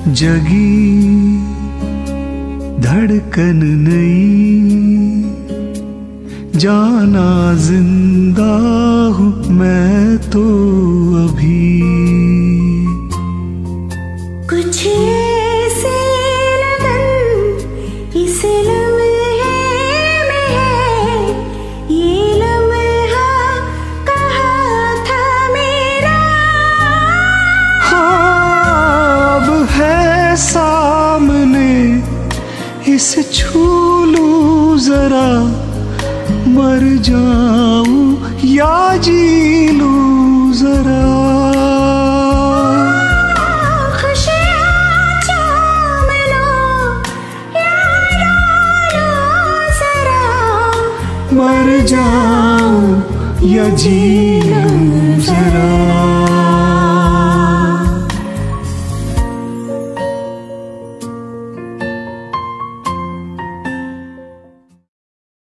जगी धड़कन नई, जाना जिंदा हूँ मैं तो अभी। कुछ ऐसे लगन इस लम्हे में है, ये लम्हा कहाँ था मेरा। हाँ अब है सामने, इसे छू लूं जरा, मर जाऊं या जी लूं जरा। खुशियाँ चूम लो या लो जरा, मर जाऊं या जी लूं जरा।